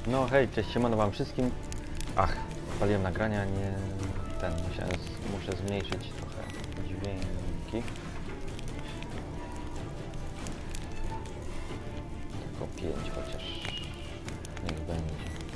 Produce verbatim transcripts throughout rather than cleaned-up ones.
No hej, cześć, siemano wam wszystkim. Ach, paliłem nagrania, nie... ten, musiałem, z... muszę zmniejszyć trochę dźwięki. Tylko pięć chociaż. Niech będzie.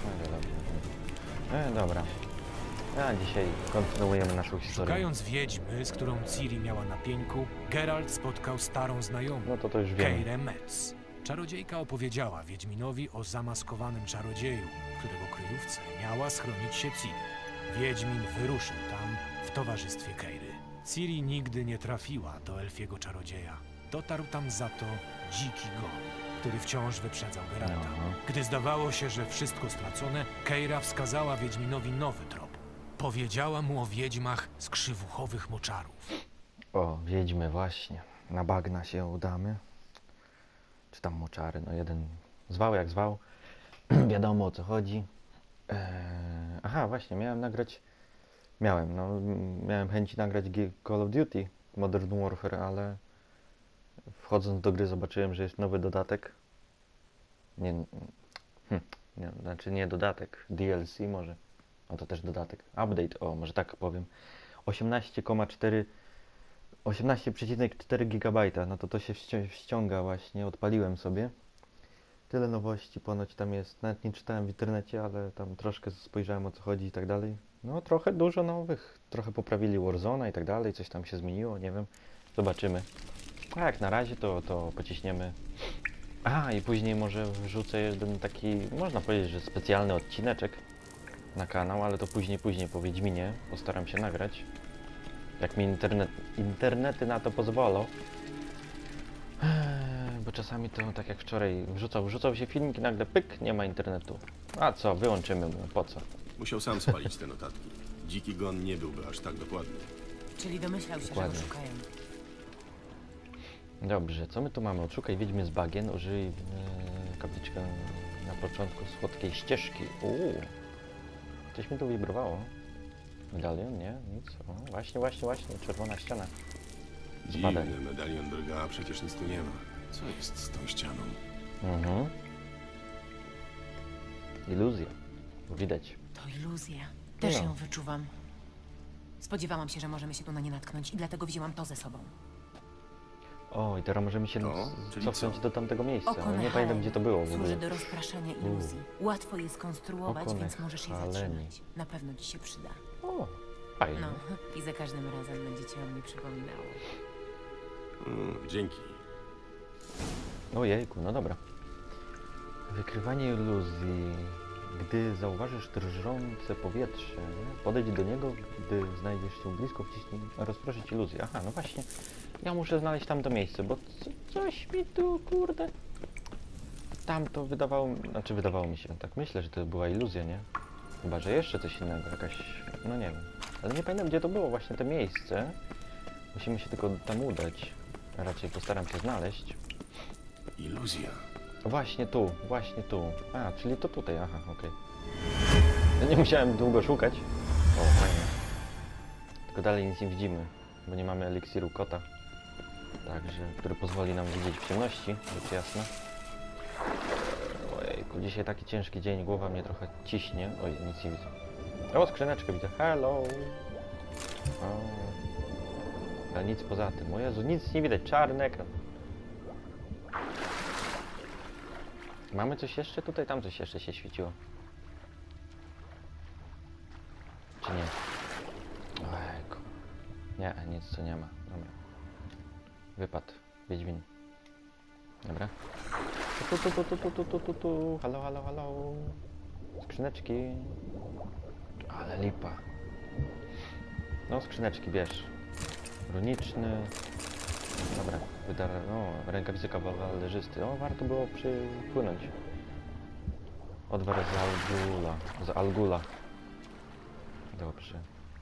No dobra. A dzisiaj kontynuujemy naszą historię. Szukając wiedźmy, z którą Ciri miała na pieńku, Geralt spotkał starą znajomą, No to to już wiemy. Keirę Metz. Czarodziejka opowiedziała Wiedźminowi o zamaskowanym czarodzieju, w którego kryjówce miała schronić się Ciri. Wiedźmin wyruszył tam w towarzystwie Keiry. Ciri nigdy nie trafiła do elfiego czarodzieja. Dotarł tam za to dziki gon, który wciąż wyprzedzał Geralta. Aha. Gdy zdawało się, że wszystko stracone, Keira wskazała Wiedźminowi nowy trop. Powiedziała mu o wiedźmach z krzywuchowych moczarów. O, wiedźmy właśnie. Na bagna się udamy. Czy tam moczary, no jeden zwał jak zwał. Wiadomo o co chodzi. Eee, aha, właśnie, miałem nagrać... Miałem, no, miałem chęci nagrać Call of Duty Modern Warfare, ale wchodząc do gry zobaczyłem, że jest nowy dodatek. Nie, hm, nie, znaczy nie dodatek, D L C może. No to też dodatek. Update, o, może tak powiem. osiemnaście przecinek cztery osiemnaście przecinek cztery gigabajta, no to to się ściąga właśnie, odpaliłem sobie. Tyle nowości ponoć tam jest, nawet nie czytałem w internecie, ale tam troszkę spojrzałem o co chodzi i tak dalej. No trochę dużo nowych, trochę poprawili Warzone'a i tak dalej, coś tam się zmieniło, nie wiem. Zobaczymy. A jak na razie to, to pociśniemy. A i później może wrzucę jeden taki, można powiedzieć, że specjalny odcineczek na kanał, ale to później, później po Wiedźminie postaram się nagrać. Jak mi internet, internety na to pozwolą. Eee, bo czasami to tak jak wczoraj wrzucał, wrzucał się filmik i nagle pyk, nie ma internetu. A co, wyłączymy mu, po co? Musiał sam spalić te notatki. Dziki gon nie byłby aż tak dokładny. Czyli domyślał się, Dokładnie. że go szukają. Dobrze, co my tu mamy? Odszukaj wiedźmy z bagien, użyj yy, kapliczkę na początku słodkiej ścieżki. Uuu, coś mi tu wibrowało. Medalion? Nie? Nic. O, właśnie, właśnie, właśnie, czerwona ściana. Spadaj. Dziwny medalion drga, a przecież nic tu nie ma. Co jest z tą ścianą? Mhm. Iluzja. Widać. To iluzja. Też No. ją wyczuwam. Spodziewałam się, że możemy się tu na nie natknąć i dlatego wzięłam to ze sobą. O, i teraz możemy się To? z- Czyli cofnąć co? do tamtego miejsca. Oko Ale nie Neharen pamiętam gdzie to było w służy ogóle. do rozpraszania iluzji. Łatwo je skonstruować, Oko więc możesz je Nehaleni. zatrzymać. Na pewno ci się przyda. O, fajnie. No, i za każdym razem będzie ci o mnie przypominało. Mm, dzięki. Ojejku, no dobra. Wykrywanie iluzji. Gdy zauważysz drżące powietrze, nie? Podejdź do niego, gdy znajdziesz się blisko, wciśnij rozproszyć iluzję. Aha, no właśnie. Ja muszę znaleźć tamto miejsce, bo co, coś mi tu, kurde... Tamto wydawało mi... Znaczy wydawało mi się, tak myślę, że to była iluzja, nie? Chyba, że jeszcze coś innego, jakaś... No nie wiem. Ale nie pamiętam, gdzie to było właśnie to miejsce. Musimy się tylko tam udać. A raczej postaram się znaleźć. Iluzja. Właśnie tu, właśnie tu. A, czyli to tutaj, aha, okej. Okay. Nie musiałem długo szukać. O, fajnie. Tylko dalej nic nie widzimy, bo nie mamy eliksiru kota. Także, który pozwoli nam widzieć w ciemności, rzecz jasna. Ojejku, dzisiaj taki ciężki dzień, głowa mnie trochę ciśnie. Oj, nic nie widzę. O, skrzyneczkę widzę. Hello! O. Ale nic poza tym. O Jezu, nic nie widać. Czarny ekran. Mamy coś jeszcze tutaj? Tam coś jeszcze się świeciło. Czy nie? Ojejku. Nie, nic tu nie ma. Dobra. Wypad. Wiedźmin. Dobra. Tu, tu, tu, tu, tu, tu, tu, tu, tu. Halo, halo, halo. Skrzyneczki. Ale lipa. No, skrzyneczki, bierz. Runiczny. Dobra, wydar... O, rękawice kawalerzysty. O, warto było przypłynąć. Odwar z Algula. Z Algula. Dobrze.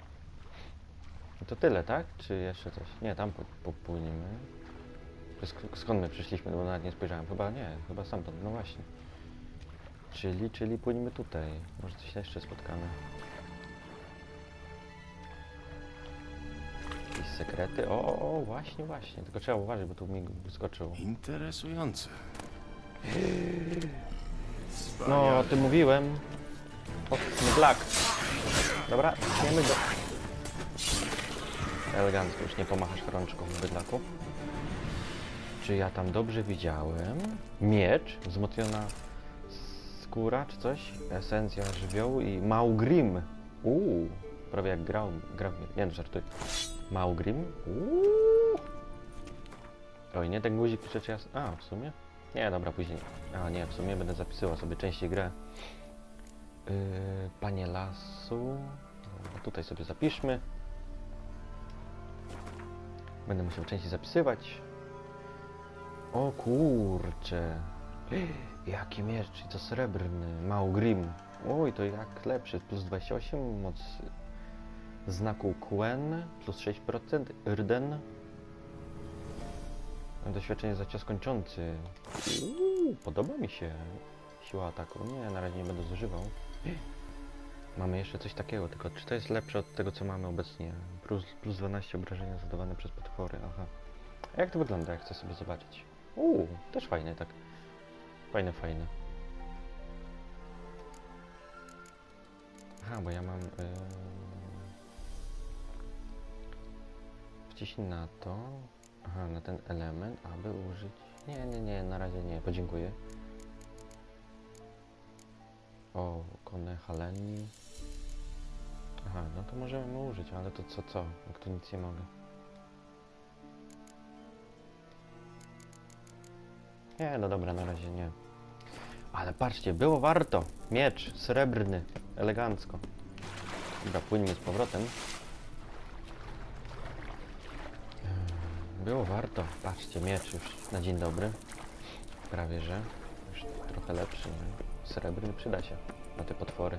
I to tyle, tak? Czy jeszcze coś? Nie, tam popłyniemy. Sk skąd my przyszliśmy? No bo nawet nie spojrzałem. Chyba nie, chyba stamtąd. No właśnie. Czyli, czyli płynimy tutaj. Może coś jeszcze spotkamy. Jakieś sekrety? O, o, o, właśnie, właśnie. Tylko trzeba uważać, bo tu mi wyskoczył. Interesujące. No, o tym mówiłem. O, Black. Dobra, wiemy go. Elegancko, już nie pomachasz rączką w bydlaku. Czy ja tam dobrze widziałem? Miecz, wzmocniona skóra czy coś? Esencja żywiołu i Maugrim. Uuu, prawie jak grał, grał. Nie no, żartuję. Maugrim? Uuu. Oj, nie, ten guzik przecież ja... A, w sumie? Nie, dobra, później. A, nie, w sumie będę zapisywał sobie częściej grę. Yy, panie lasu... No, tutaj sobie zapiszmy. Będę musiał częściej zapisywać. O kurcze. Jaki miecz, i to srebrny. Maugrim. Oj, to jak lepszy. Plus dwadzieścia osiem, moc znaku Quen, plus sześć procent. Irden. Doświadczenie za cios kończący. Uuu, podoba mi się. Siła ataku. Nie, na razie nie będę zużywał. Mamy jeszcze coś takiego, tylko czy to jest lepsze od tego, co mamy obecnie? Plus, plus dwanaście obrażenia zadawane przez potwory, aha. A jak to wygląda, jak chcę sobie zobaczyć? Uuu, też fajne, tak. Fajne, fajne. Aha, bo ja mam... Yy... Wciśnij na to. Aha, na ten element, aby użyć... Nie, nie, nie, na razie nie, podziękuję. O, konę Haleni. Aha, no to możemy użyć, ale to co, co? Jak to nic nie mogę. Nie, no dobra, na razie nie. Ale patrzcie, było warto. Miecz srebrny, elegancko. Dobra, płyńmy z powrotem. Było warto. Patrzcie, miecz już na dzień dobry. Prawie że. Już trochę lepszy. Srebrny przyda się na te potwory.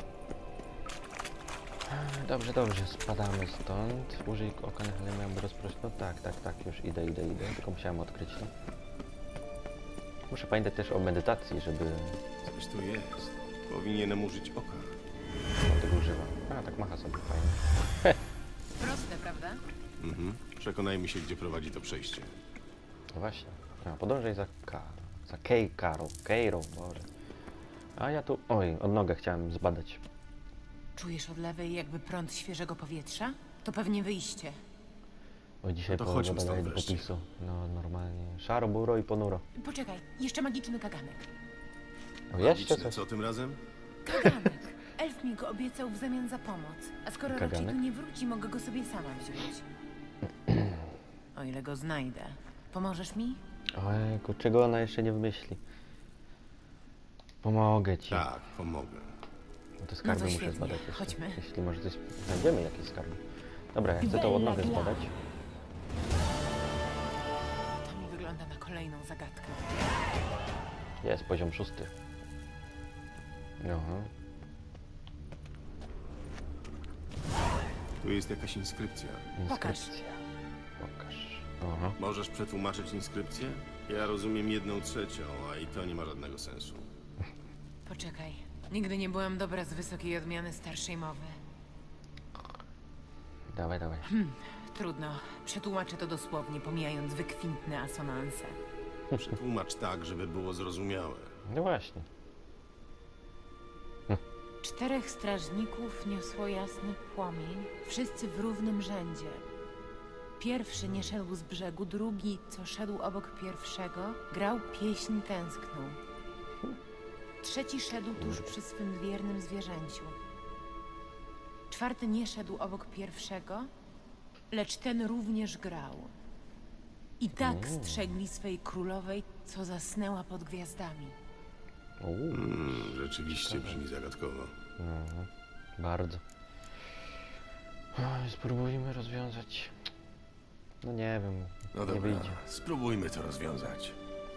Dobrze, dobrze, spadamy stąd. Użyj oka na chwilę, aby rozproszyć. No tak, tak, tak, już idę, idę, idę. Tylko musiałem odkryć to. Muszę pamiętać też o medytacji, żeby... Coś tu jest. Powinienem użyć oka. On tego używa. A, tak macha sobie, fajnie. Proste, prawda? Mhm. Przekonajmy się, gdzie prowadzi to przejście. No właśnie. A, podążaj za K... za Kej Karą. Keirą, Boże. A ja tu... Oj, odnogę chciałem zbadać. Czujesz od lewej jakby prąd świeżego powietrza? To pewnie wyjście. Oj, dzisiaj No to połowa chodźmy stąd dodaje do wreszcie. popisu. No, normalnie. Szaro, buro i ponuro. Poczekaj, jeszcze magiczny kaganek. O, jeszcze Magiczne, coś? co tym razem? Kaganek. Elf mi go obiecał w zamian za pomoc. A skoro raczej Kaganek? tu nie wróci, mogę go sobie sama wziąć. O ile go znajdę. Pomożesz mi? Ojku, czego ona jeszcze nie wymyśli? Pomogę ci. Tak, pomogę. No to skarby No to muszę świetnie. zbadać jeszcze. Chodźmy. Jeśli może coś znajdziemy jakieś skarby. Dobra, ja chcę tą odnogę zbadać. To mi wygląda na kolejną zagadkę. Jest, poziom szósty. Aha. Tu jest jakaś inskrypcja. Pokaż. Inskrypcja. Pokaż. Aha. Możesz przetłumaczyć inskrypcję? Ja rozumiem jedną trzecią, a i to nie ma żadnego sensu. Poczekaj. Nigdy nie byłam dobra z wysokiej odmiany starszej mowy. Dawaj, dawaj. Trudno. Przetłumaczę to dosłownie, pomijając wykwintne asonanse. Przetłumacz tak, żeby było zrozumiałe. No właśnie. Czterech strażników niosło jasny płomień, wszyscy w równym rzędzie. Pierwszy nie szedł z brzegu, drugi, co szedł obok pierwszego, grał pieśń tęskną. Trzeci szedł tuż przy swym wiernym zwierzęciu. Czwarty nie szedł obok pierwszego, lecz ten również grał. I tak strzegli swej królowej, co zasnęła pod gwiazdami. Uuu, Hmm, rzeczywiście brzmi zagadkowo. mhm. Bardzo. Oj, spróbujmy rozwiązać. No nie wiem, No nie dobra, wyjdzie. spróbujmy to rozwiązać.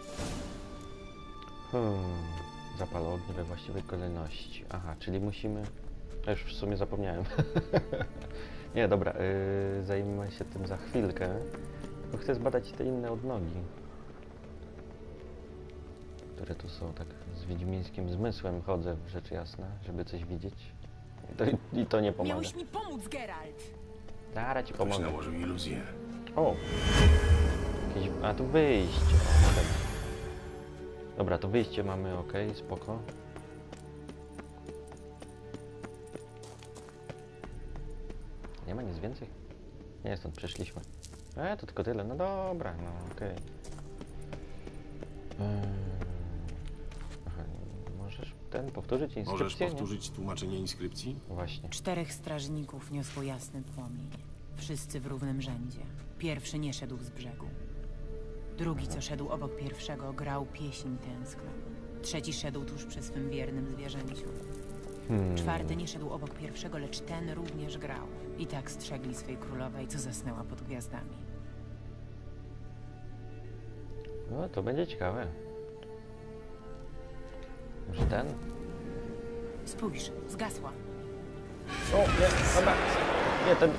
Hmm. Zapal ognia we właściwej kolejności. Aha, czyli musimy... Ja już w sumie zapomniałem. Nie, dobra, yy, zajmę się tym za chwilkę. Tylko chcę zbadać te inne odnogi. Które tu są, tak z wiedźmińskim zmysłem chodzę, rzecz jasna, żeby coś widzieć. I to, i to nie pomaga. Miałeś mi pomóc, Geralt! Zaraz ci Ktoś pomogę. nałożył iluzję. O! Jakieś... A, tu wyjście. Dobra. Dobra, to wyjście mamy, ok, spoko. Nie ma nic więcej? Nie, stąd przeszliśmy. E, to tylko tyle. No dobra, no okej. Okay. Eee, aha, możesz ten powtórzyć inskrypcję? Możesz powtórzyć tłumaczenie inskrypcji? Właśnie. Czterech strażników niosło jasny płomień. Wszyscy w równym rzędzie. Pierwszy nie szedł z brzegu. Drugi, co szedł obok pierwszego, grał pieśń tęskną. Trzeci szedł tuż przy swym wiernym zwierzęciu. Hmm. Czwarty nie szedł obok pierwszego, lecz ten również grał. I tak strzegli swej królowej, co zasnęła pod gwiazdami. No, to będzie ciekawe. Może ten? Spójrz, zgasła. O, nie, dobra. Nie, ten...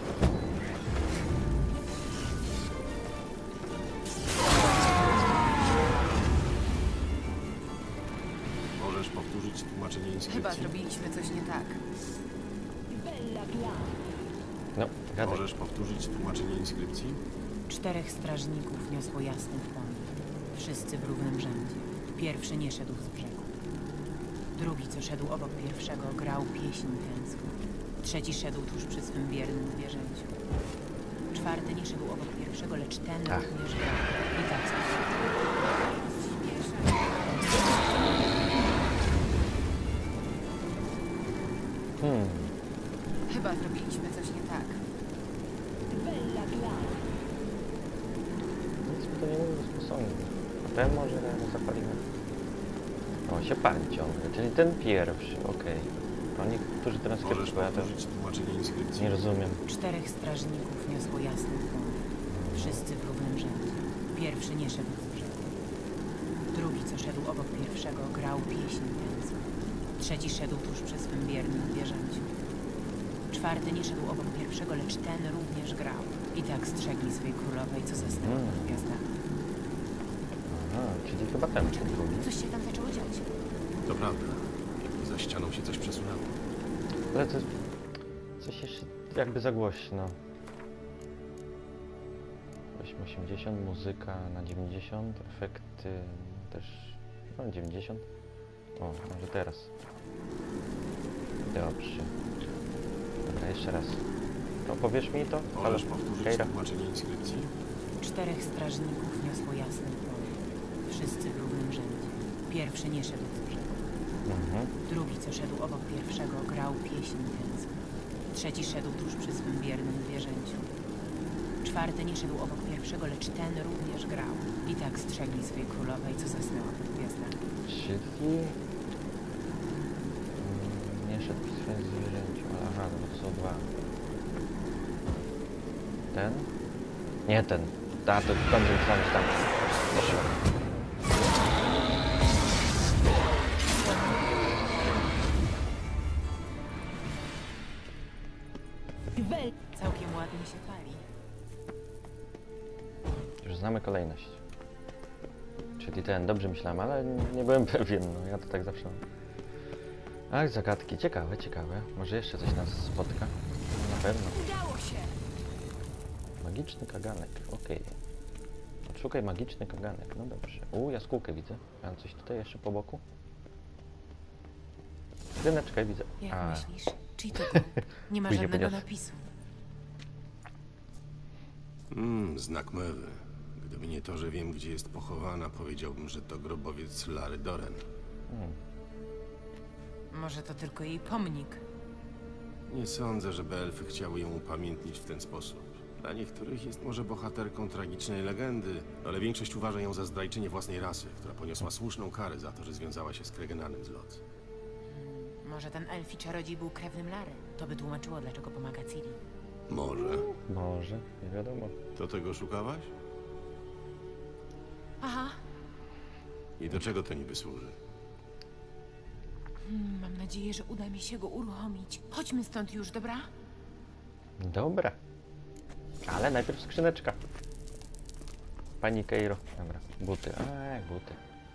Możesz powtórzyć tłumaczenie inskrypcji? Chyba zrobiliśmy coś nie tak. No, gadaj. Możesz powtórzyć tłumaczenie inskrypcji? Czterech strażników niosło jasny płomień. Wszyscy w równym rzędzie. Pierwszy nie szedł z brzegu. Drugi, co szedł obok pierwszego, grał pieśń tęskną. Trzeci szedł tuż przy swym wiernym zwierzęciu. Czwarty nie szedł obok pierwszego, lecz ten Ach. również grał. I tak Hmm. Chyba zrobiliśmy coś nie tak. Nic mi to nie mówi sposobu. A ten może zapalimy. O, się pali ciągle, czyli ten pierwszy, okej. Okay. Oni, którzy teraz Możesz kiedyś, bo ja to powtórzyć tłumaczenie inskrypcji? nie rozumiem. Czterech strażników niosło jasny płomień. Wszyscy w równym rzędzie. Pierwszy nie szedł z brzegu. Drugi, co szedł obok pierwszego, grał pieśń tęskną. Trzeci szedł tuż przy swym wiernym zwierzęciu. Czwarty nie szedł obok pierwszego, lecz ten również grał. I tak strzegli swej królowej, co zasnęła Mm. pod gwiazdami. Aha, czyli chyba ten drugi. Coś się tam zaczęło dziać. To prawda. Za ścianą się coś przesunęło. Ale to coś jeszcze jakby za głośno. osiemdziesiąt, muzyka na dziewięćdziesiąt, efekty też no dziewięćdziesiąt. O, może teraz. Dobrze. Dobra, jeszcze raz. To powiesz mi to? Możesz powtórzyć Keira. tłumaczenie inskrypcji? Czterech strażników niosło jasny płomień. Wszyscy w równym rzędzie. Pierwszy nie szedł z brzegu. Mhm. Drugi, co szedł obok pierwszego, grał pieśń tęskną. Trzeci szedł tuż przy swym wiernym zwierzęciu. Czwarty nie szedł obok pierwszego, lecz ten również grał. I tak strzegli swej królowej, co zasnęła pod gwiazdami. Czyli... Mm, nie szedł przy swoim zwierzęciu, ale aha, no to są dwa. Ten? Nie ten. Ta, to dobrze myślałem, że tam. Poszło. Całkiem ładnie się pali. Już znamy kolejność. Czyli ten, dobrze myślałem, ale nie byłem pewien, no ja to tak zawsze mam. Ach, zagadki, ciekawe, ciekawe. Może jeszcze coś nas spotka? Na pewno. Udało się! Magiczny kaganek, okej. Odszukaj magiczny kaganek, no dobrze. U, jaskółkę widzę. Mam coś tutaj jeszcze po boku? Ryneczkę widzę. Jak A, myślisz? Czyli to go? Nie ma Pójdzie żadnego poniosę. napisu. Mmm, znak mewy. Gdyby nie to, że wiem, gdzie jest pochowana, powiedziałbym, że to grobowiec Lary Doren. hmm. Może to tylko jej pomnik. Nie sądzę, żeby elfy chciały ją upamiętnić w ten sposób. Dla niektórych jest może bohaterką tragicznej legendy, ale większość uważa ją za zdrajczynię własnej rasy, która poniosła słuszną karę za to, że związała się z Kregenanem z Lot. Może ten elfi czarodziej był krewnym Lary. To by tłumaczyło, dlaczego pomaga Ciri. Może. Może, nie wiadomo. To tego szukałaś? Aha. I do czego to niby służy? Hmm, mam nadzieję, że uda mi się go uruchomić. Chodźmy stąd już, dobra? Dobra. Ale najpierw skrzyneczka. Pani Keiro. Dobra, buty. Eee, buty.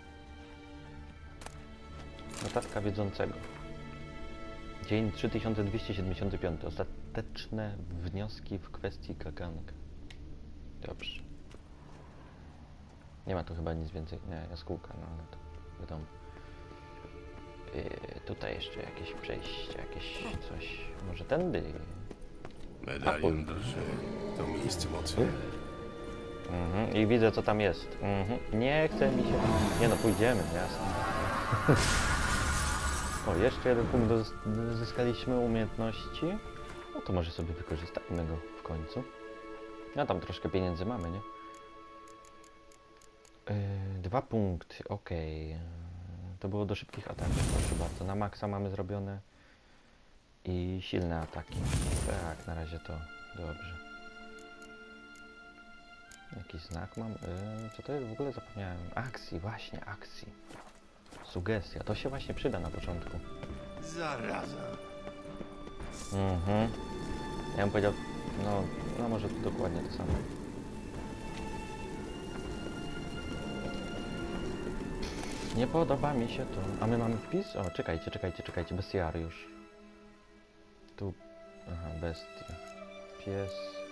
Notatka wiedzącego. Dzień trzy tysiące dwieście siedemdziesiąty piąty. Ostateczne wnioski w kwestii kaganka. Dobrze. Nie ma tu chyba nic więcej. Nie, jaskółka, no ale to wiadomo. Yy, tutaj jeszcze jakieś przejście, jakieś coś. Może tędy. Medalion drży. To miejsce mocy. Mhm. I widzę, co tam jest. Mhm. Nie chce mi się... Nie no, pójdziemy, jasne. O, jeszcze jeden punkt do- zyskaliśmy umiejętności. No to może sobie wykorzystajmy go w końcu. No tam troszkę pieniędzy mamy, nie? Yy, dwa punkty, okej. Yy, To było do szybkich ataków, proszę bardzo. Na maksa mamy zrobione. I silne ataki. Tak, na razie to dobrze. Jakiś znak mam? Yy, co to jest? W ogóle zapomniałem. Akcji, właśnie, akcji. Sugestia, to się właśnie przyda na początku. Zaraza. Mhm. Ja bym powiedział, no, no może to dokładnie to samo. Nie podoba mi się to. A my mamy wpis? O, czekajcie, czekajcie, czekajcie, bestiariusz. Tu, aha, bestia. Pies.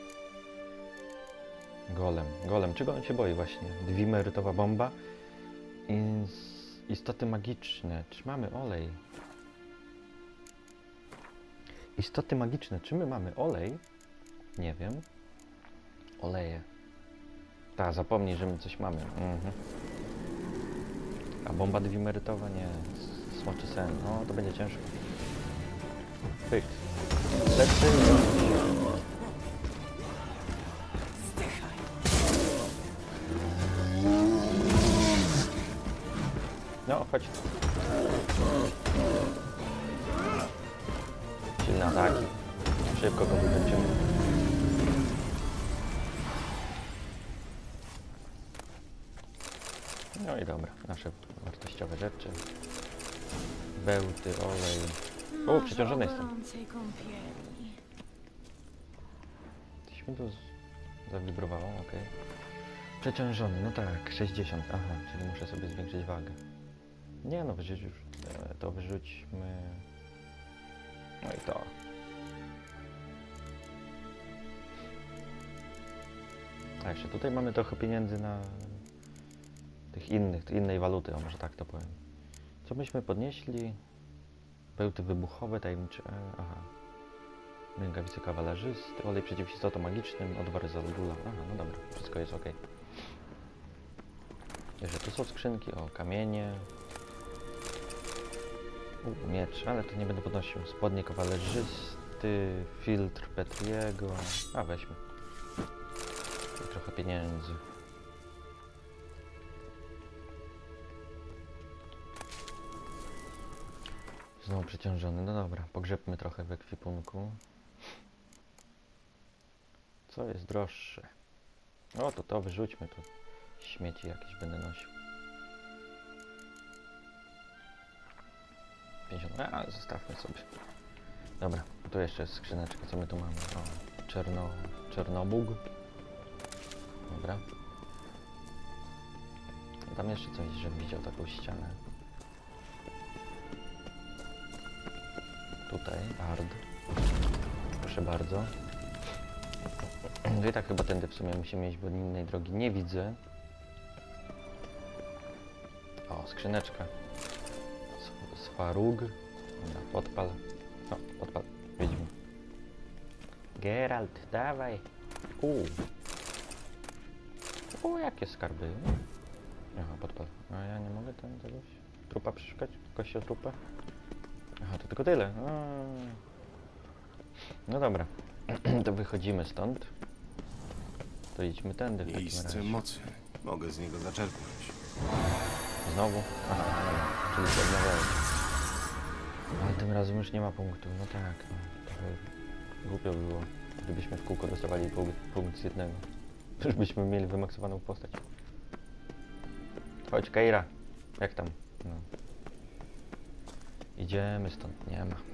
Golem. Golem, czego on się boi właśnie? Dwimerytowa bomba. Ins istoty magiczne. Czy mamy olej? Istoty magiczne. Czy my mamy olej? Nie wiem. Oleje. Ta, zapomnij, że my coś mamy. Mhm. A bomba dwimerytowa? Nie. S- Smoczy sen. No, to będzie ciężko. Pyk. Lepszy. No, chodź. Silne ataki. Szybko go wybędziemy. No i dobra, nasze wartościowe rzeczy. Bełty, olej. O, przeciążony jestem. gorącej kąpieli. Coś mi tu z- zawibrowało, okej. Przeciążony, no tak, sześćdziesiąt, aha, czyli muszę sobie zwiększyć wagę. Nie no, wyrzuć już, e, to wyrzućmy... No i to. A jeszcze tutaj mamy trochę pieniędzy na tych innych, innej waluty, o może tak to powiem. Co byśmy podnieśli? Bełty wybuchowe, tajemnicze, e, aha. Rękawice kawalerzysty, olej przeciw istotom magicznym, odwary z Algula. Aha, no dobra, wszystko jest ok. Jeszcze tu są skrzynki, o, kamienie. U, miecz, ale to nie będę podnosił. Spodnie kawalerzysty, filtr Petriego. A, weźmy. I trochę pieniędzy. Znowu przeciążony, no dobra, pogrzebmy trochę w ekwipunku. Co jest droższe? O, to to wyrzućmy tu. Śmieci jakieś będę nosił. pięćdziesiąt, a zostawmy sobie. Dobra, tu jeszcze jest skrzyneczka, co my tu mamy? O, czerno, czernobóg. Dobra. Tam jeszcze coś, żebym widział taką ścianę. Tutaj, ard. Proszę bardzo. No i tak chyba tędy w sumie musimy iść, bo innej drogi nie widzę. O, skrzyneczka. S- Swarug. Dobra, podpal. No, podpal. Wiedźmy. Geralt, dawaj. Uuu. U, jakie skarby. Aha, podpal. A ja nie mogę tam czegoś trupa przeszukać? Kościotrupę? Aha, to tylko tyle. A. No dobra. To wychodzimy stąd. To idźmy tędy w takim Miejsce razie. mocy. Mogę z niego zaczerpnąć. Znowu? Aha, dobra. Czyli się odnawiałeś. Ale tym razem już nie ma punktu. No tak, no. Trochę głupio by było, gdybyśmy w kółko dostawali punkt, punkt z jednego. Już byśmy mieli wymaksowaną postać. Chodź, Keira. Jak tam? No. Idziemy stąd, nie ma.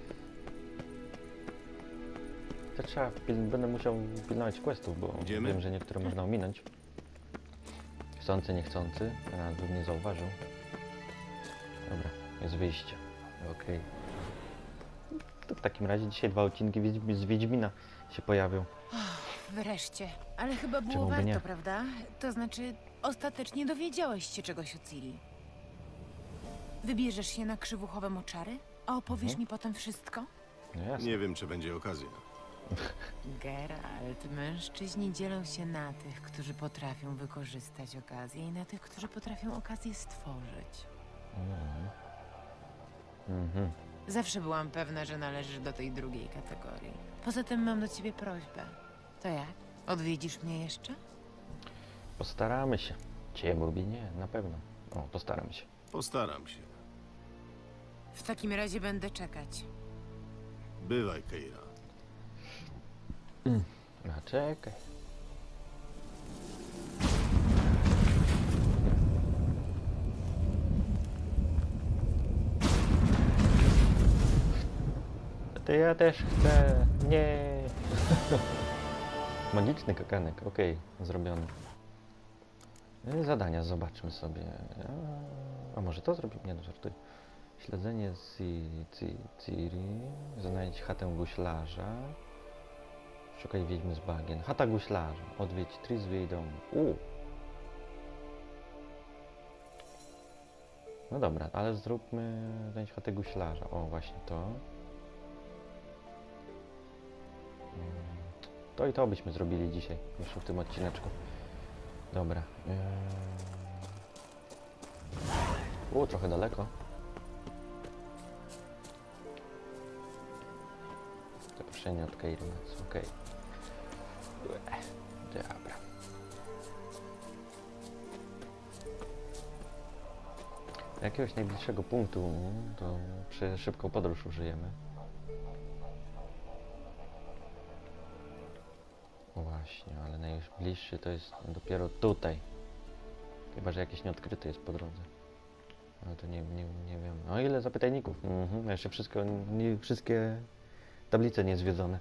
To trzeba, pil- będę musiał pilnować questów, bo Idziemy? wiem, że niektóre można ominąć. Chcący, niechcący, a nawet bym nie zauważył. Dobra, jest wyjście. Okej. To w takim razie dzisiaj dwa odcinki Wiedźmi- z Wiedźmina się pojawią. Wreszcie. Ale chyba było Czemu by warto, nie? prawda? To znaczy, ostatecznie dowiedziałeś się czegoś o Ciri. Wybierzesz się na krzywuchowe moczary? A opowiesz Mhm. mi potem wszystko? No jasne. Nie wiem, czy będzie okazja. Geralt, mężczyźni dzielą się na tych, którzy potrafią wykorzystać okazję i na tych, którzy potrafią okazję stworzyć. Mhm. Mhm. Zawsze byłam pewna, że należysz do tej drugiej kategorii. Poza tym mam do ciebie prośbę. To jak? Odwiedzisz mnie jeszcze? Postaramy się. Cię lubi? Nie, na pewno. O, postaram się. Postaram się. W takim razie będę czekać. Bywaj, Keira. A czekaj. To ja też chcę. Nie. Magiczny kakanek. Okej, zrobiony. I zadania zobaczmy sobie. A, a może to zrobimy? Nie, no żartuję. Śledzenie Ci- Ci- Ciri. Znajdź chatę guślarza. Szukaj wiedźmy z bagien. Chata guślarza. Odwiedź Tris w jej domu. U. No dobra, ale zróbmy znajdź chatę guślarza. O, właśnie to. Mm, To i to byśmy zrobili dzisiaj. Już w tym odcineczku. Dobra. Yy... U, trochę daleko. Zaproszenie od Keiry, okej. Dobra. Jakiegoś najbliższego punktu to przy szybką podróż użyjemy. Właśnie, ale najbliższy to jest dopiero tutaj. Chyba że jakieś nieodkryte jest po drodze. Ale to nie, nie, nie wiem. O ile zapytajników? Mhm, jeszcze wszystko, nie, wszystkie tablice niezwiedzone.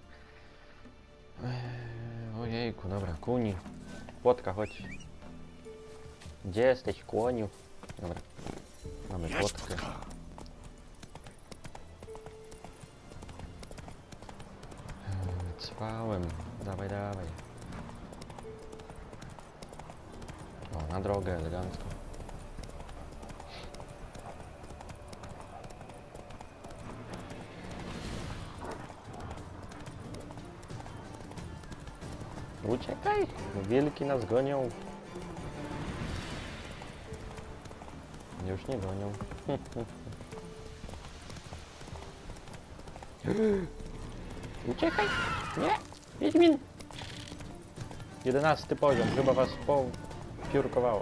Eee, ojejku, dobra, kuni. Płotka, chodź. Gdzie jesteś, kłoniu? Dobra, mamy płotkę. Eee, cwałem, dawaj, dawaj. O, na drogę, elegancko. Uciekaj, wilki nas gonią. Już nie gonią. Uciekaj! Nie! Wiedźmin! Jedenasty poziom, chyba was popiórkowało.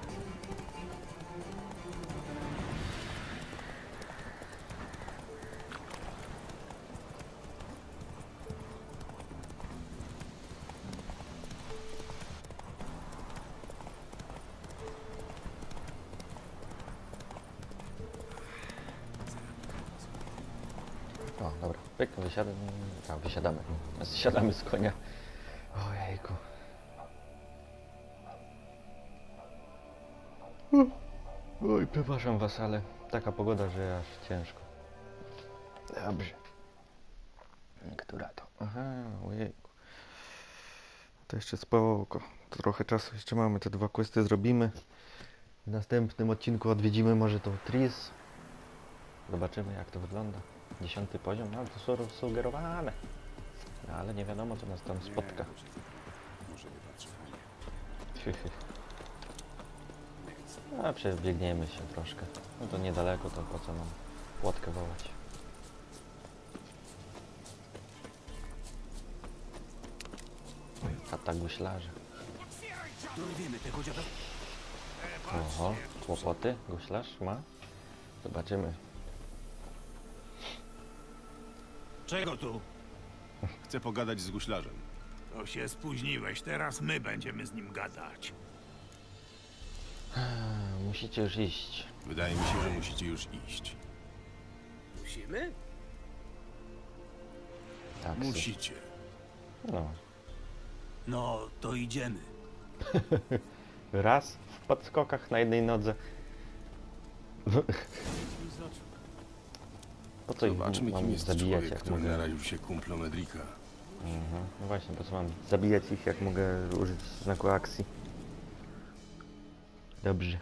O, dobra, pyk, wysiadamy. A, wysiadamy. Zsiadamy z konia. Ojejku. Oj, przepraszam was, ale taka pogoda, że aż ciężko. Dobrze. Która to? Aha, ojejku. To jeszcze spoko. Trochę czasu jeszcze mamy, te dwa questy zrobimy. W następnym odcinku odwiedzimy może tą Tris. Zobaczymy jak to wygląda. Dziesiąty poziom, no to są sugerowane. No, ale nie wiadomo co nas tam spotka. A przebiegniemy się troszkę. No to niedaleko, to po co nam płotkę wołać. Chata guślarza. Oho, kłopoty guślarz ma? Zobaczymy. Czego tu? Chcę pogadać z guślarzem. To się spóźniłeś, teraz my będziemy z nim gadać. Musicie już iść. Wydaje mi się, że musicie już iść. Musimy? Tak, Musicie. no. No, to idziemy. Raz w podskokach na jednej nodze. Po co ich Zobaczmy, mam kim jest zabijać, człowiek, jak który mogę... naraził się kumplom Edrika. Mhm. No właśnie, po co mam zabijać ich, jak mogę użyć znaku akcji. Dobrze.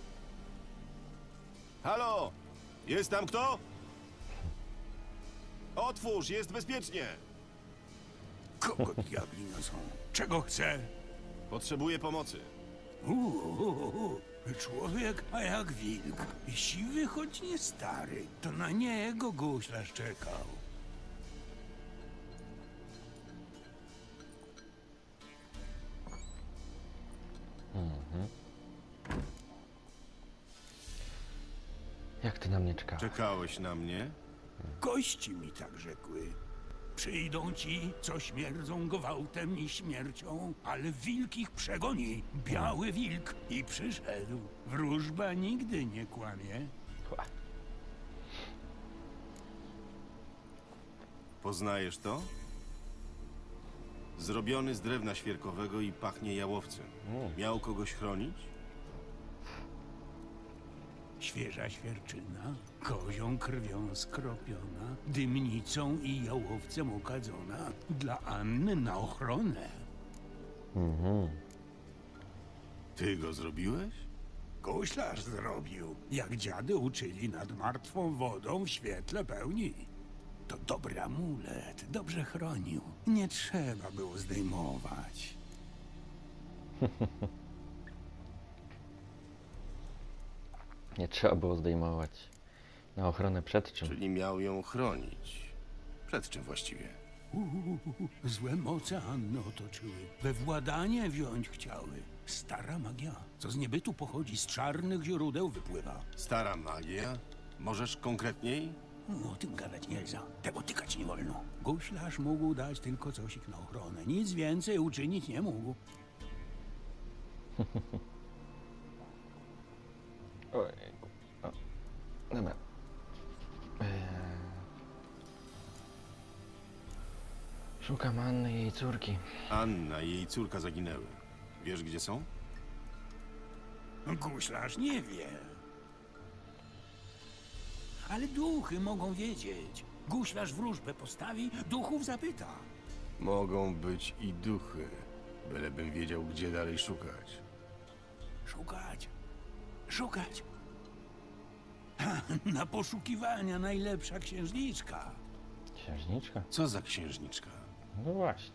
Halo! Jest tam kto? Otwórz, jest bezpiecznie! Kogo diabli są? Czego chce? Potrzebuję pomocy. Uuu, człowiek, a jak wilk. Siwy, choć nie stary. To na niego guślarz czekał. Mhm. Jak ty na mnie czekałeś? Czekałeś na mnie? Kości mi tak rzekły. Przyjdą ci, co śmierdzą gwałtem i śmiercią, ale wilk ich przegoni. Biały wilk i przyszedł. Wróżba nigdy nie kłamie. Ła. Poznajesz to? Zrobiony z drewna świerkowego i pachnie jałowcem. Mm. Miał kogoś chronić? Świeża świerczyna, kozią krwią skropiona, dymnicą i jałowcem okadzona, dla Anny na ochronę. Mhm. Ty go zrobiłeś? Guślarz zrobił, jak dziady uczyli nad martwą wodą w świetle pełni. To dobry amulet, dobrze chronił. Nie trzeba było zdejmować. Nie trzeba było zdejmować. Na ochronę przed czym? Czyli miał ją chronić. Przed czym właściwie? Uuu, złe moce Anny otoczyły. We władanie wziąć chciały. Stara magia, co z niebytu pochodzi, z czarnych źródeł wypływa. Stara magia? Możesz konkretniej? O tym gadać nie za. Tego tykać nie wolno. Guślarz mógł dać tylko cosik na ochronę. Nic więcej uczynić nie mógł. Ojejku. O. Dobra. Eee. Szukam Anny i jej córki. Anna i jej córka zaginęły. Wiesz, gdzie są? Guślarz nie wie. Ale duchy mogą wiedzieć. Guślarz wróżbę postawi, duchów zapyta. Mogą być i duchy. Bylebym wiedział, gdzie dalej szukać. Szukać. Szukać. Na poszukiwania najlepsza księżniczka. Księżniczka? Co za księżniczka? No właśnie.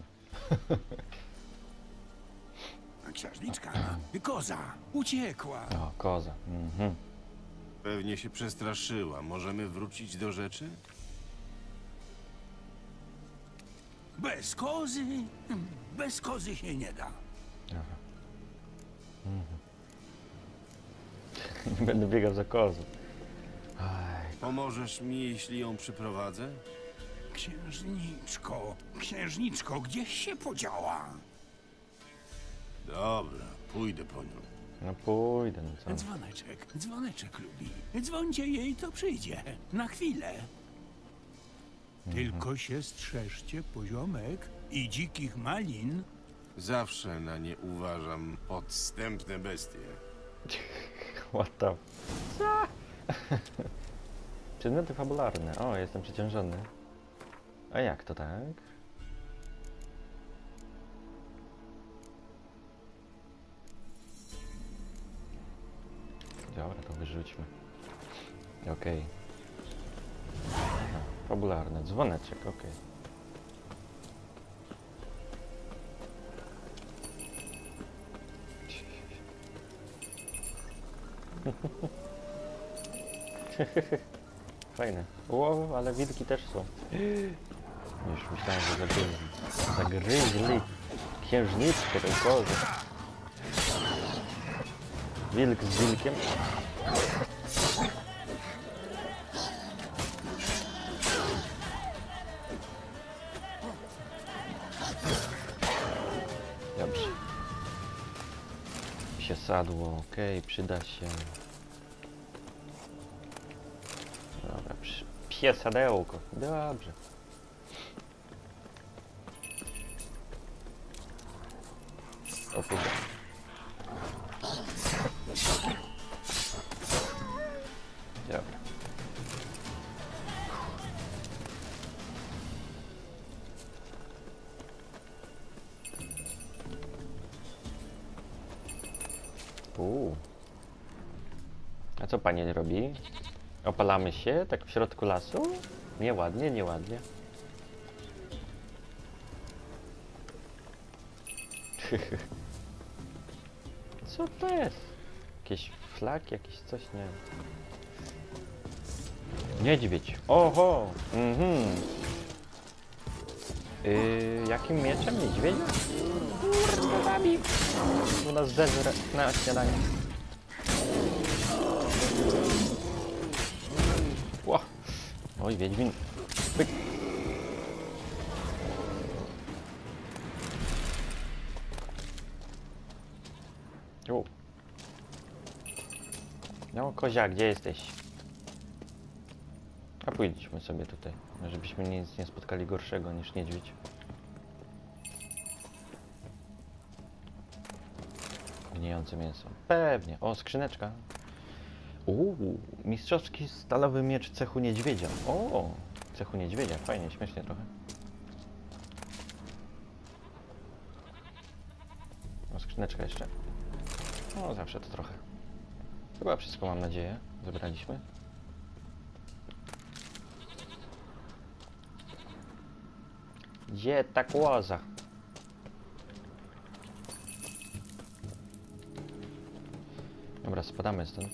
A księżniczka? Koza. Uciekła. O, koza. Mhm. Pewnie się przestraszyła. Możemy wrócić do rzeczy? Bez kozy? Bez kozy się nie da. Aha. Mhm. Nie będę biegał za kozą. Aj. Pomożesz mi, jeśli ją przyprowadzę? Księżniczko, księżniczko, gdzieś się podziała? Dobra, pójdę po nią. No pójdę, no co? Dzwoneczek, dzwoneczek lubi. Dzwońcie jej, to przyjdzie. Na chwilę. Tylko się strzeżcie poziomek i dzikich malin. Zawsze na nie uważam podstępne bestie. What the... Co? Przedmioty fabularne. O, jestem przeciążony. A jak to tak? Dobra, to wyrzućmy. Okej. Aha, fabularne. Dzwoneczek, okej. Fajne. O, ale wilki też są. Już myślałem, że zagryzli. Zagryzli księżniczkę, tę kozę. Wilk z wilkiem. Dobrze. Się sadło, okej, przyda się. Dobra, przy... piesadełko. Dobrze. Opuszczę. Dobra. Uuu. A co pani robi? Opalamy się tak w środku lasu? Nieładnie, nieładnie. Co to jest? Jakieś flaki, jakieś coś, nie wiem. Niedźwiedź. Oho! Mhm. Yy, jakim mieczem niedźwiedzia? Kurde, zabił. U nas zeżre na śniadanie. Ło. Oj, Wiedźmin. Pyk. U. No, Kozia, gdzie jesteś? A pójdźmy sobie tutaj, żebyśmy nic nie spotkali gorszego niż niedźwiedź. Gnijące mięso. Pewnie. O, skrzyneczka. Uuu, mistrzowski stalowy miecz cechu niedźwiedzia. O, cechu niedźwiedzia. Fajnie, śmiesznie trochę. O, skrzyneczka jeszcze. No, zawsze to trochę. Chyba wszystko, mam nadzieję, zebraliśmy. Gdzie ta kłoza? Dobra, spadamy stąd.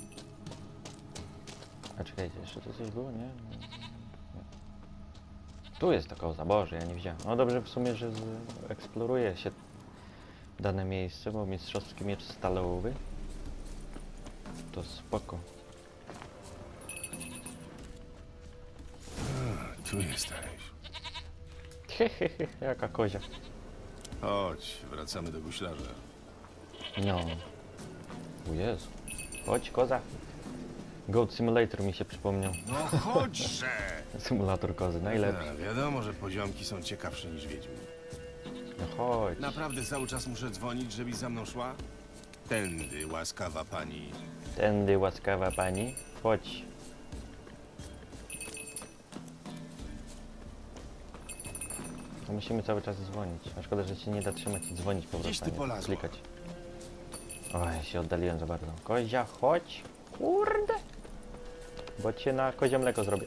A czekajcie, jeszcze tu coś było, nie? Nie. Tu jest ta koza, Boże, ja nie widziałem. No dobrze w sumie, że eksploruje się dane miejsce, bo mistrzowski miecz stalowy. To spoko. A, tu jesteś. Hehehe, jaka kozia. Chodź, wracamy do guślarza. No. O Jezu. Chodź, koza. Goat Simulator mi się przypomniał. No chodźże! Symulator kozy, najlepszy. A, wiadomo, że poziomki są ciekawsze niż Wiedźmin. No chodź. Naprawdę cały czas muszę dzwonić, żebyś za mną szła? Tędy, łaskawa pani. Tędy, łaskawa pani. Chodź. To musimy cały czas dzwonić. A szkoda, że się nie da trzymać i dzwonić po Gdzieś prostu, ty a nie polazła? klikać. Oj, się oddaliłem za bardzo. Kozia, chodź. Kurde. Bo cię na kozie mleko zrobię.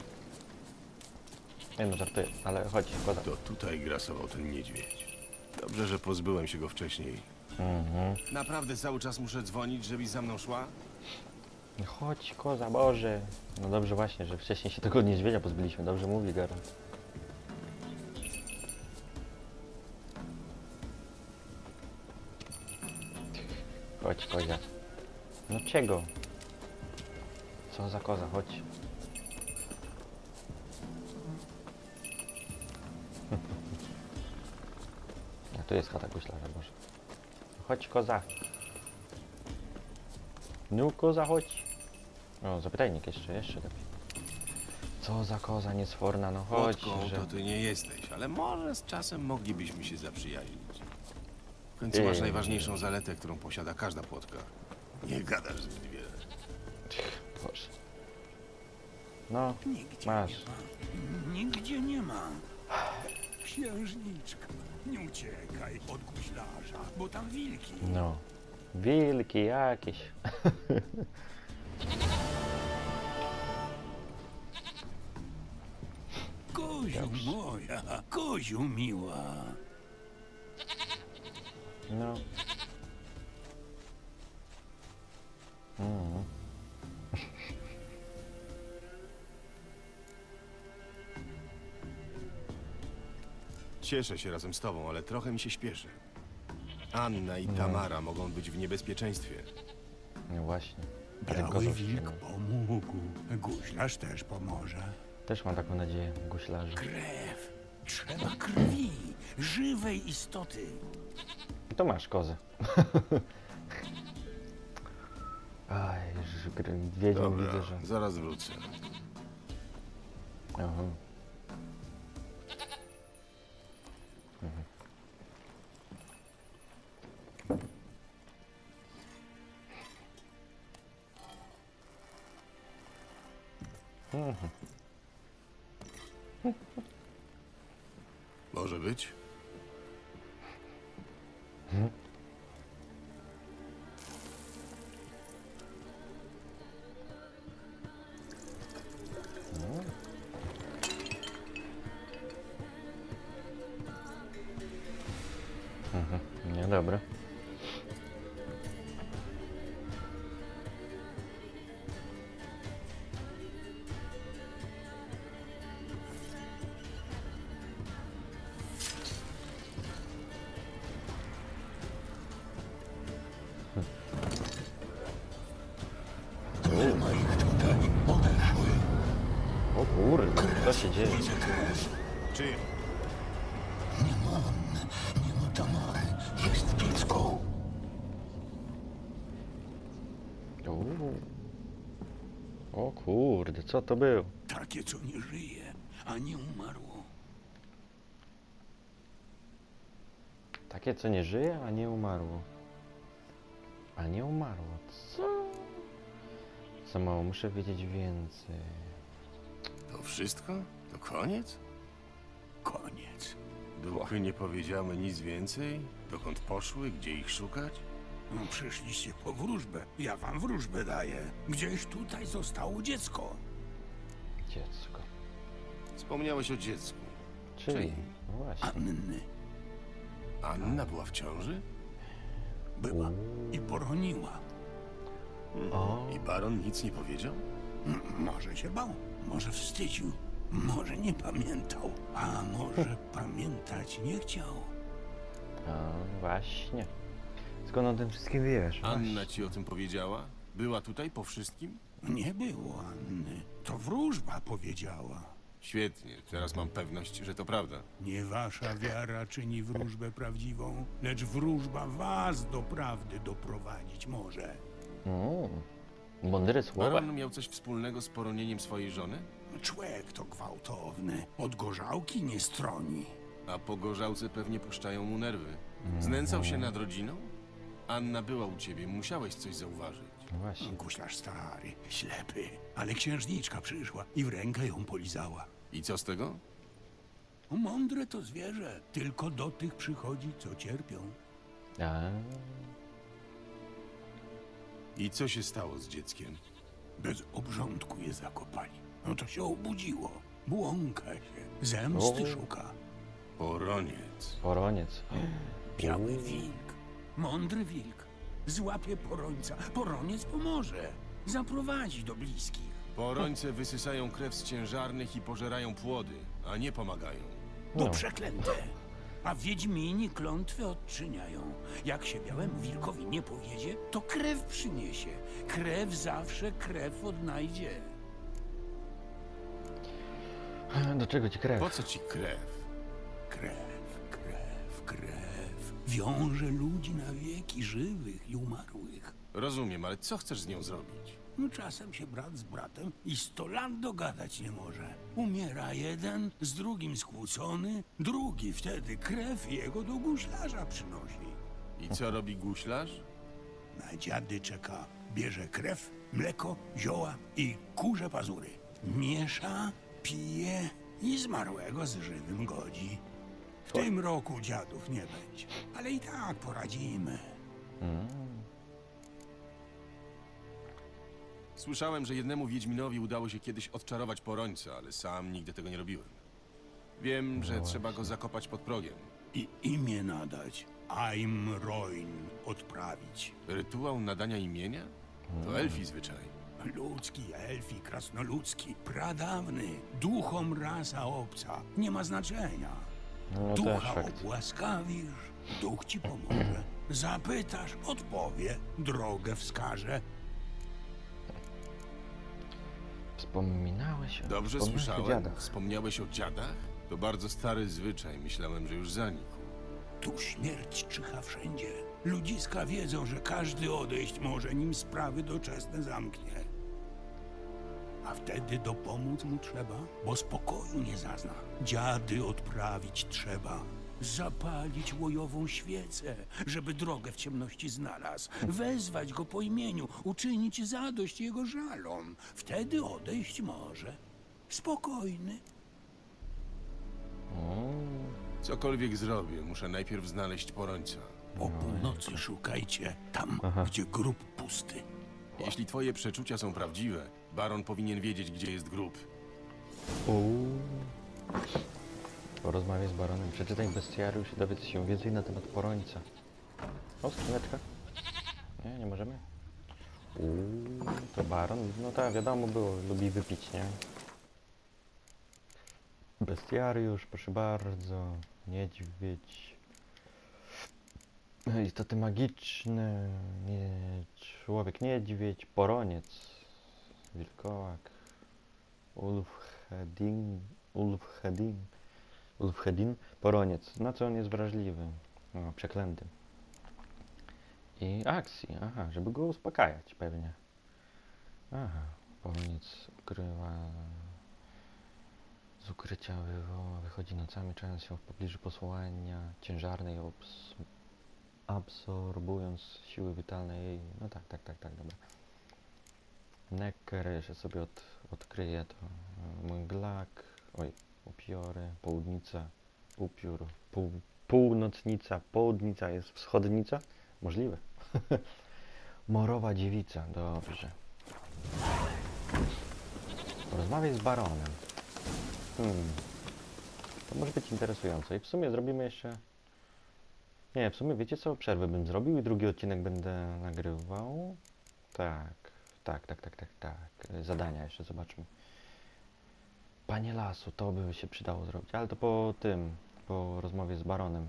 Nie no, żartuję, ale chodź, koza. To tutaj grasował ten niedźwiedź. Dobrze, że pozbyłem się go wcześniej. Mhm. Naprawdę cały czas muszę dzwonić, żebyś za mną szła? Chodź, koza, Boże. No dobrze właśnie, że wcześniej się tego niedźwiedzia pozbyliśmy. Dobrze mówi Garen. Chodź, kozia. No czego? Co za koza, chodź. A tu jest chata guślarza, Boże. Chodź, koza. No, koza, chodź. O, zapytajnik jeszcze, jeszcze lepiej. Co za koza niesforna, no chodź, Płotką że... to ty nie jesteś, ale może z czasem moglibyśmy się zaprzyjaźnić. W końcu masz Ej. najważniejszą zaletę, którą posiada każda płotka. Nie gadasz zbyt wiele. Boże. No, Nigdzie masz. nie ma. Nigdzie nie ma. Księżniczka, nie uciekaj od guślarza, bo tam wilki. No. Wilki jakieś. Koziu moja, koziu miła. No. Mm. Cieszę się razem z tobą, ale trochę mi się śpieszy. Anna i No. Tamara mogą być w niebezpieczeństwie. No właśnie. A ten Biały kozą wilk się- pomógł. Guślarz też pomoże. Też mam taką nadzieję, guślarzy. Krew. Trzeba krwi. Żywej istoty. To masz kozę. Aj, że gry- Wiedźmin Dobra, widzę, że... zaraz wrócę. Aha. Mhm. Mhm. Może być? Mhm. Nie, dobra. Nie ma ich tutaj. Odeszły. O kurde, co się dzieje? Czy Nie ma Anny, nie ma Tamary. Jest dziecko. Uuu. O kurde, co to było? Takie, co nie żyje, a nie umarło. Takie, co nie żyje, a nie umarło. A nie umarło. Co? Za mało, muszę wiedzieć więcej. to wszystko? To koniec? Koniec. Duchy nie powiedziały nic więcej? Dokąd poszły? Gdzie ich szukać? No, przyszliście po wróżbę. Ja wam wróżbę daję. Gdzieś tutaj zostało dziecko. Dziecko. Wspomniałeś o dziecku. Czyli, Czyli? no właśnie. Anny Anna była w ciąży? była i poroniła. O. I baron nic nie powiedział? M- Może się bał, może wstydził, może nie pamiętał, a może pamiętać nie chciał. A, właśnie. Skąd o tym wszystkim wiesz? Anna Właśnie. ci o tym powiedziała? Była tutaj po wszystkim? Nie było Anny, to wróżba powiedziała. Świetnie, teraz mam pewność, że to prawda. Nie wasza wiara czyni wróżbę prawdziwą, lecz wróżba was do prawdy doprowadzić może. Mm. Mądre słowa. Baron miał coś wspólnego z poronieniem swojej żony? Człowiek to gwałtowny, od gorzałki nie stroni. A po gorzałce pewnie puszczają mu nerwy. Znęcał się nad rodziną? Anna była u ciebie, musiałeś coś zauważyć. No właśnie. Guślarz stary, ślepy, ale księżniczka przyszła i w rękę ją polizała. I co z tego? Mądre to zwierzę, tylko do tych przychodzi, co cierpią. A, I co się stało z dzieckiem? Bez obrządku je zakopali. No to się obudziło, błąka się, zemsty O. szuka. Poroniec. poroniec. Biały wilk, mądry wilk, złapie porońca, poroniec pomoże, zaprowadzi do bliskich. Porońce wysysają krew z ciężarnych i pożerają płody, a nie pomagają. To No. przeklęte. A wiedźmini klątwy odczyniają. Jak się białemu wilkowi nie powiedzie, to krew przyniesie. Krew zawsze krew odnajdzie. Do czego ci krew? Po co ci krew? Krew, krew, krew. Wiąże ludzi na wieki żywych i umarłych. Rozumiem, ale co chcesz z nią zrobić? No, czasem się brat z bratem i sto lat dogadać nie może. Umiera jeden, z drugim skłócony, drugi wtedy krew jego do guślarza przynosi. I co robi guślarz? Na dziady czeka. Bierze krew, mleko, zioła i kurze pazury. Miesza, pije i zmarłego z żywym godzi. W tym roku dziadów nie będzie, ale i tak poradzimy. Mm. Słyszałem, że jednemu wiedźminowi udało się kiedyś odczarować porońca, ale sam nigdy tego nie robiłem. Wiem, że trzeba go zakopać pod progiem. I imię nadać. Aim Roin odprawić. Rytuał nadania imienia? To elfi zwyczaj. Ludzki, elfi, krasnoludzki, pradawny, duchom rasa obca. Nie ma znaczenia. No też Ducha fakt. obłaskawisz, duch ci pomoże. Zapytasz, odpowie, drogę wskaże. Wspominałeś o Dobrze wspomniałeś o słyszałem? dziadach. Wspomniałeś o dziadach? To bardzo stary zwyczaj, myślałem, że już zanikł. Tu śmierć czyha wszędzie. Ludziska wiedzą, że każdy odejść może, nim sprawy doczesne zamknie. A wtedy dopomóc mu trzeba, bo spokoju nie zazna. Dziady odprawić trzeba. Zapalić łojową świecę, żeby drogę w ciemności znalazł. Wezwać go po imieniu, uczynić zadość jego żalom. Wtedy odejść może. Spokojny. Mm. Cokolwiek zrobię, muszę najpierw znaleźć porońca. O północy szukajcie, tam, gdzie grób pusty. Jeśli twoje przeczucia są prawdziwe, baron powinien wiedzieć, gdzie jest grób. Uuu. Porozmawiaj z baronem, przeczytaj bestiariusz i dowiedz się więcej na temat porońca. O, skrzyneczka. Nie, nie możemy? Uuu, to baron? No tak, wiadomo było, lubi wypić, nie? Bestiariusz, proszę bardzo. Niedźwiedź. Istoty magiczne. Nie, człowiek niedźwiedź, poroniec. Wilkołak. Ulfhedin. Ulfhedin. Ulfhedin. Poroniec. Na co on jest wrażliwy? No, przeklęty. I akcji. Aha, żeby go uspokajać pewnie. Aha, poroniec ukrywa... Z ukrycia wywoła, wychodzi nocami, czając się w pobliżu posłania ciężarnej, obs absorbując siły witalne jej. No tak, tak, tak, tak, dobra. Necker, jeszcze sobie od, odkryję to. Mglak, oj, upiory, południca, upiór, pół, północnica, południca jest wschodnica? Możliwe. Morowa dziewica, dobrze. Porozmawiaj z baronem. Hmm. To może być interesujące. I w sumie zrobimy jeszcze... Nie, w sumie wiecie co? Przerwę bym zrobił i drugi odcinek będę nagrywał. Tak, tak, tak, tak, tak, tak. Zadania jeszcze zobaczmy. Panie lasu, to by się przydało zrobić, ale to po tym, po rozmowie z baronem.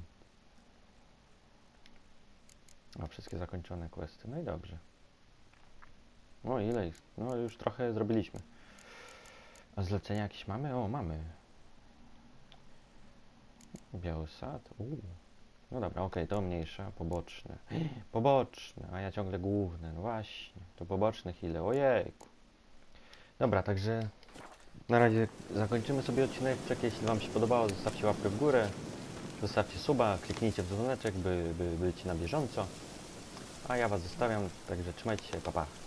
A wszystkie zakończone questy. No i dobrze. O, ile ich? No już trochę zrobiliśmy. A zlecenia jakieś mamy? O, mamy. Biały sad? Uuu. No dobra, okej, okay, to mniejsza, poboczne. Poboczne, a ja ciągle główne. No właśnie, to pobocznych ile? Ojejku. Dobra, także na razie zakończymy sobie odcineczek. Jeśli wam się podobało, zostawcie łapkę w górę. Zostawcie suba, kliknijcie w dzwoneczek, by, by być na bieżąco. A ja was zostawiam, także trzymajcie się, pa pa.